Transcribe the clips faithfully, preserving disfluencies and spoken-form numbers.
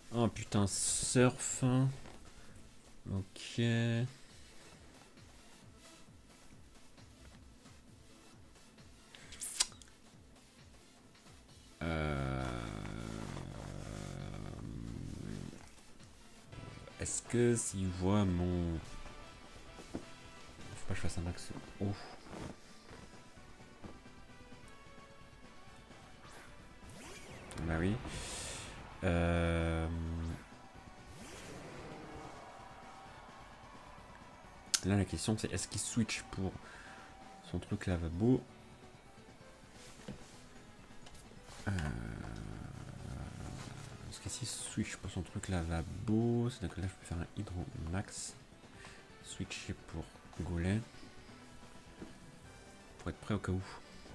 Oh putain, surf. Ok. Euh... Est-ce que s'il voit mon... Faut pas que je fasse un max haut. Bah oui. Euh... Là la question c'est est-ce qu'il switch pour son truc lavabo euh... Parce que si switch pour son truc lavabo, c'est que là je peux faire un hydro max. Switcher pour Goulet. Pour être prêt au cas où.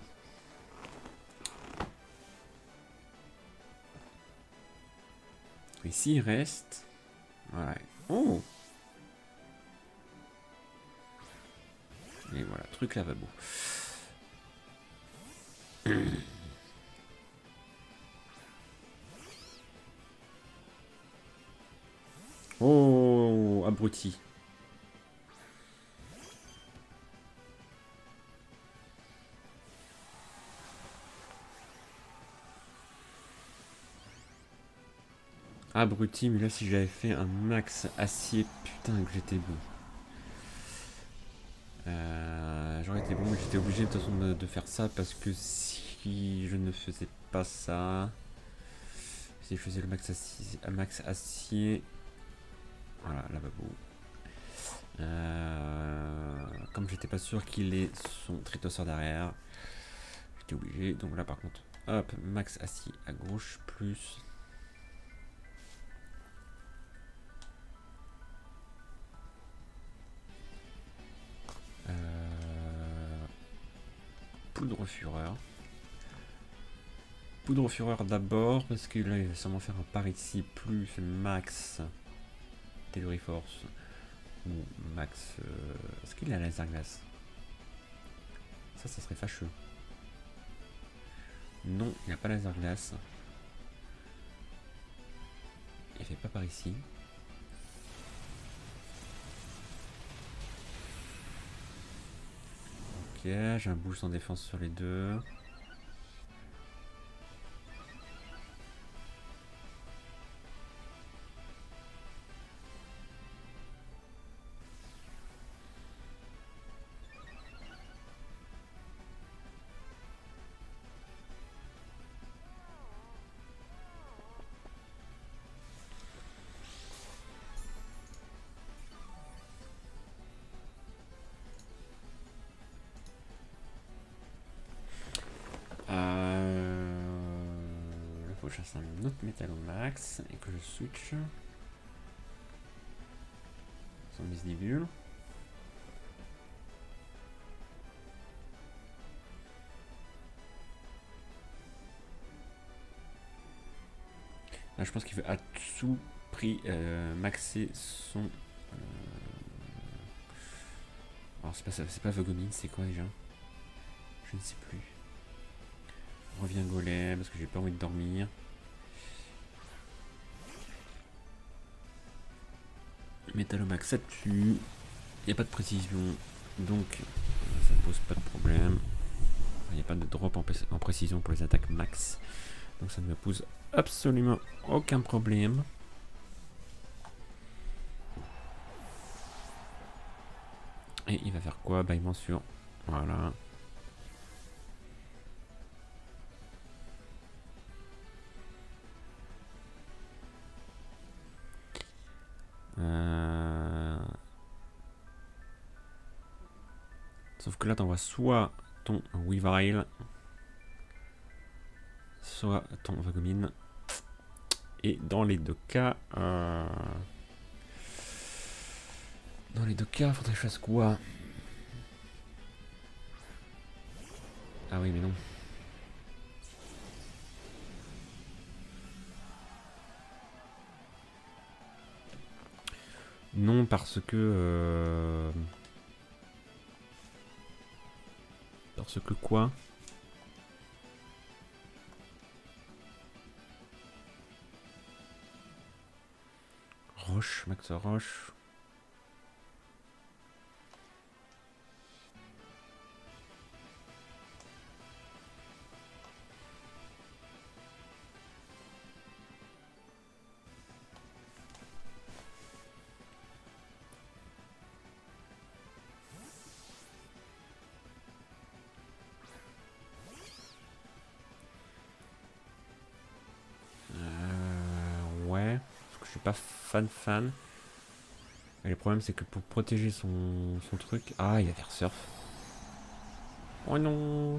Et s'il reste... Ouais. Oh! Et voilà, truc lavabo. Oh, abruti. Abruti, mais là si j'avais fait un max acier, putain que j'étais bon. Euh, J'aurais été bon, mais j'étais obligé de toute façon de, de faire ça parce que si je ne faisais pas ça, si je faisais le max acier, max acier voilà, lavabo. Euh, comme j'étais pas sûr qu'il ait son tritosaure derrière, j'étais obligé. Donc là par contre, hop, max acier à gauche plus. Euh, poudre fureur. Poudre fureur d'abord parce que là il va sûrement faire un par ici plus max théorie force ou max. Euh, Est-ce qu'il a laser glace? Ça, ça serait fâcheux. Non, il n'a pas laser glace. Il fait pas par ici. Ok, j'ai un boost en défense sur les deux. Euh... Là, faut que je fasse un autre métal au max et que je switch. Sans misdibule. Là, je pense qu'il veut à tout prix euh, maxer son. Euh... Alors, c'est pas, c'est pas Vogomine, c'est quoi déjà? Je ne sais plus. Reviens golem parce que j'ai pas envie de dormir. Métallomax, ça tue. Il n'y a pas de précision. Donc, ça ne pose pas de problème. Il n'y a pas de drop en, en précision pour les attaques max. Donc, ça ne me pose absolument aucun problème. Et il va faire quoi? Bâillement sur. Voilà. Euh... Sauf que là, t'envoies soit ton Weavile, soit ton Vagomine. Et dans les deux cas... Euh... Dans les deux cas, faudrait que je fasse quoi? Ah oui, mais non. Non, parce que... Euh... Parce que quoi? Roche, Max Roche. Je suis pas fan fan. Et le problème c'est que pour protéger son, son truc... Ah, il y a Air Surf. Oh non.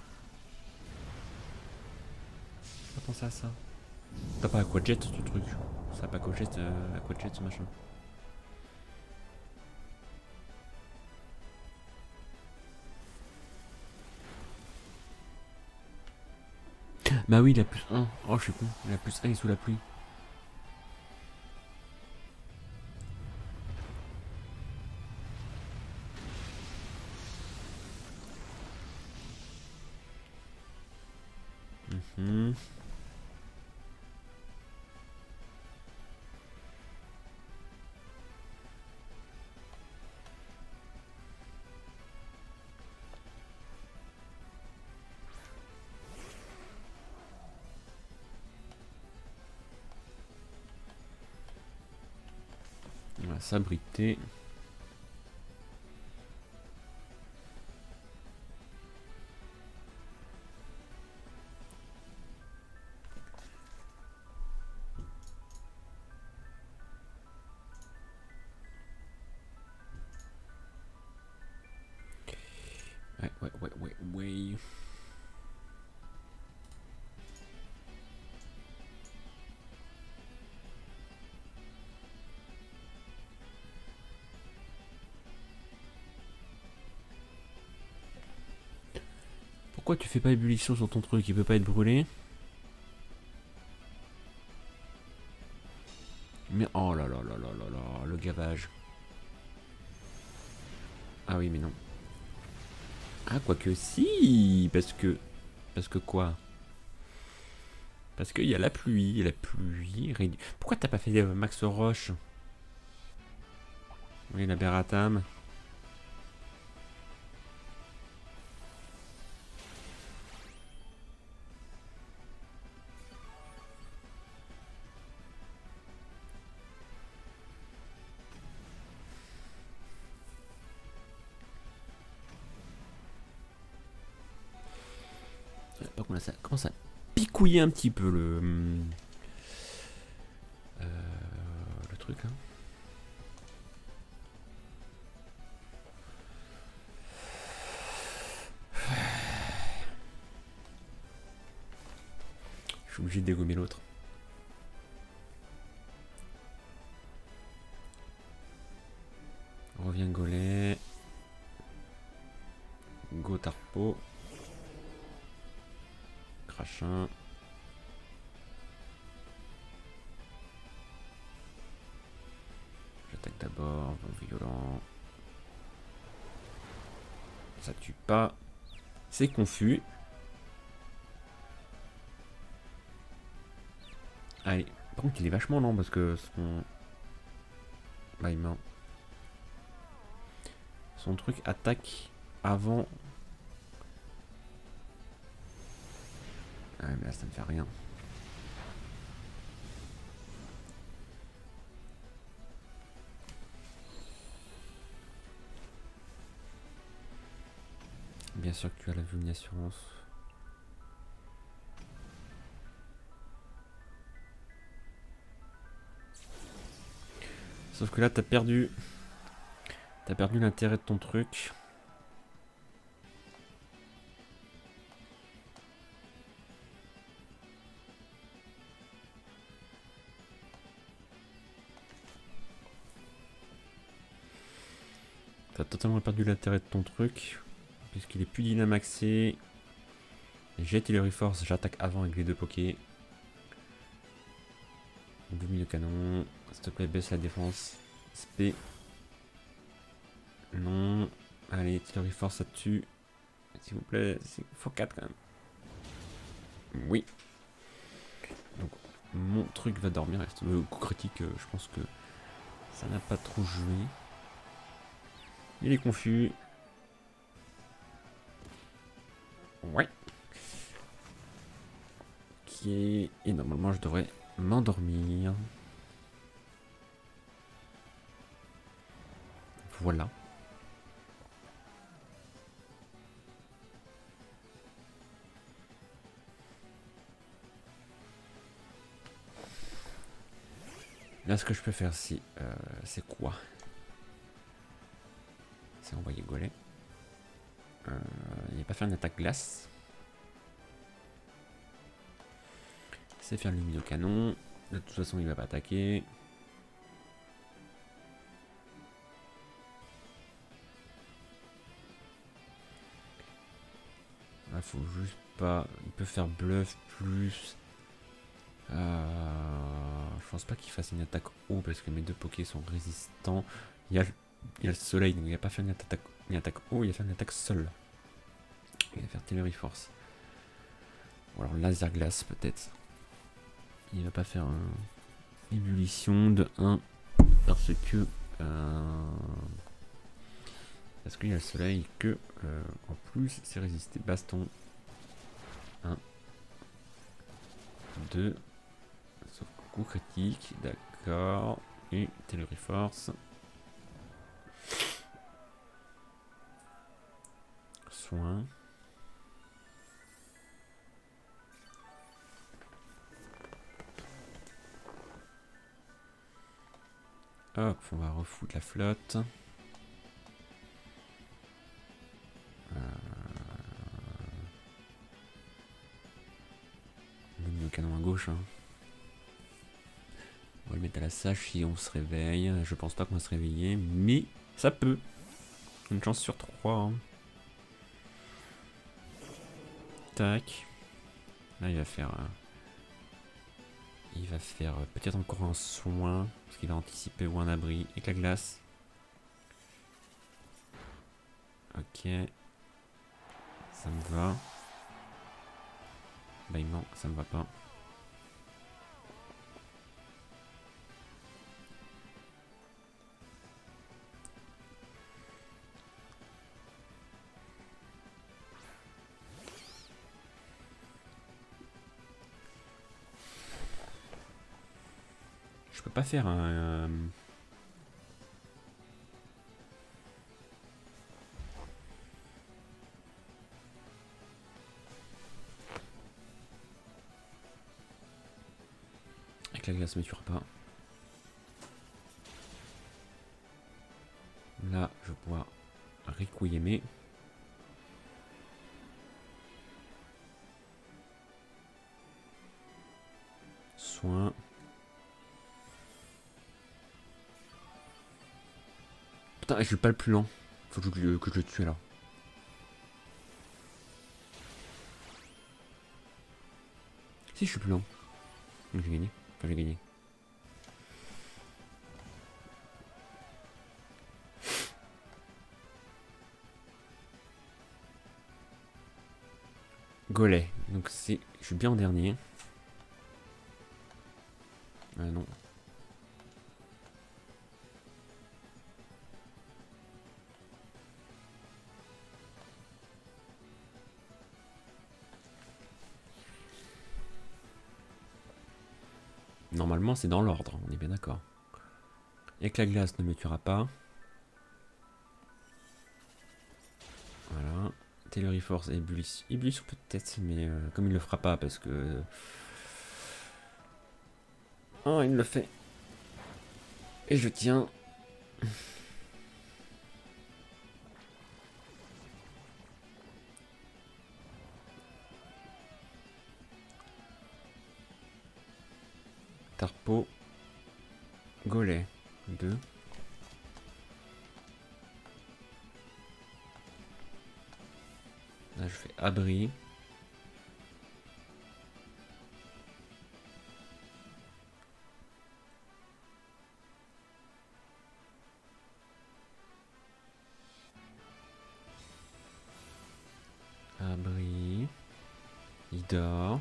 J'ai pas pensé à ça. T'as pas Aquajet ce truc. Ça a pas Aquajet, euh, Aquajet ce machin. Bah oui, il a plus un. Oh, je suis con. Il a plus un sous la pluie. Mmh. On va s'abriter. Ouais, ouais, ouais, ouais, ouais. Pourquoi tu fais pas ébullition sur ton truc? Il peut pas être brûlé? Mais oh là là là là là là, le gavage. Ah oui, mais non. Ah, quoique si, parce que... Parce que quoi? Parce qu'il y a la pluie, la pluie... Pourquoi t'as pas fait des Max Roche? Oui, la Beratam. Par contre, là, ça commence à picouiller un petit peu le... Euh, le truc, là. Je suis obligé de dégommer l'autre. Revient Gollet. Go Tarpo. Crachin. J'attaque d'abord. Violent. Ça tue pas. C'est confus. Allez. Par contre, il est vachement lent parce que son... Bah, il m'a... Son truc attaque avant... Ah mais là ça me fait rien. Bien sûr que tu as la vue assurance. Sauf que là t'as perdu. T'as perdu l'intérêt de ton truc. T'as totalement perdu l'intérêt de ton truc. Puisqu'il est plus dynamaxé. J'ai artillerie force, j'attaque avant avec les deux pokés. Deux mille de canon. S'il te plaît, baisse la défense. Spé. Non. Allez, artillerie force, ça tue. S'il vous plaît, il faut quatre quand même. Oui. Donc, mon truc va dormir. Le coup critique, je pense que Ça n'a pas trop joué. Il est confus. Ouais. Ok. Et normalement, je devrais m'endormir. Voilà. Là, ce que je peux faire, c'est euh, c'est quoi? C'est envoyer Golem. Euh, il va pas faire une attaque glace. C'est faire lumino-canon. De toute façon, il va pas attaquer. Là, faut juste pas. Il peut faire bluff plus. Euh, je pense pas qu'il fasse une attaque haut parce que mes deux pokés sont résistants. Il y a, il y a le soleil, donc il va pas faire une attaque, une attaque haut, il va faire une attaque seule. Il va faire Tillery Force. Ou alors laser glace peut-être. Il va pas faire une ébullition de un parce que euh, parce qu'il y a le soleil que euh, en plus c'est résisté. Baston. un, deux. Sauf coup critique, d'accord. Et Tillery Force. Soin. Hop, on va refoutre la flotte. Euh... Le canon à gauche. Hein. On va le mettre à la sage si on se réveille. Je pense pas qu'on va se réveiller, mais ça peut. Une chance sur trois. Hein. Tac. Là, il va faire... Euh... Il va faire euh, peut-être encore un soin. Parce qu'il va anticiper ou un abri. Et la glace. Ok. Ça me va. Bah non, ça me va pas. Je peux pas faire un... Euh... Avec la glace, mais tu pas. Là, je vais pouvoir Requiemer. Soin. Putain, je suis pas le plus lent. Faut que je, que je le tue là. Si, je suis plus lent. J'ai gagné. Enfin, j'ai gagné. Golem. Donc c'est... Je suis bien en dernier. Ah non. Normalement c'est dans l'ordre, on est bien d'accord. Et que la glace ne me tuera pas. Voilà. Tillery Force et ébullition. Ébullition peut-être, mais euh, comme il le fera pas parce que... Oh, il me le fait. Et je tiens. Tarpo. Golem. deux. Là je fais abri. Abri. Il dort.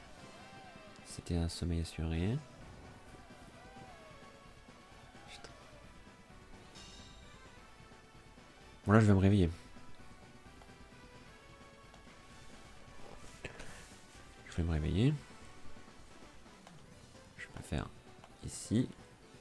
C'était un sommeil assuré. Putain. Bon là je vais me réveiller. Je vais me réveiller. Je vais faire ici.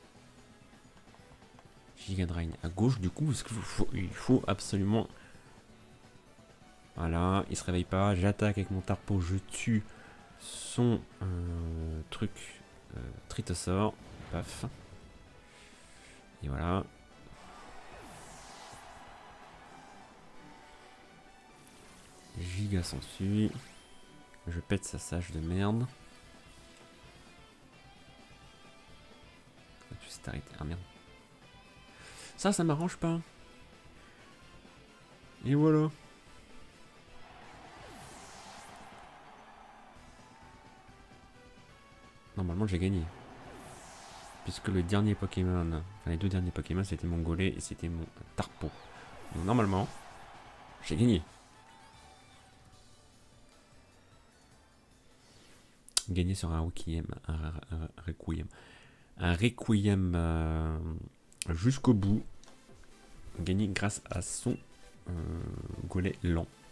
Giga Drain à gauche du coup parce qu'il faut, il faut absolument. Voilà, il se réveille pas. J'attaque avec mon Tarpo, je tue son euh, truc euh, Tritosaur. Paf. Et voilà. Giga s'ensuit. Je pète sa sage de merde. Tu s'est arrêté. Ah merde. Ça, ça m'arrange pas. Et voilà. Normalement, j'ai gagné. Puisque le dernier Pokémon, enfin les deux derniers Pokémon, c'était mon Golé et c'était mon Tarpo. Donc normalement, j'ai gagné. Gagné sur un Requiem, un, un, un Requiem, un Requiem euh, jusqu'au bout. Gagné grâce à son euh, Golé lent.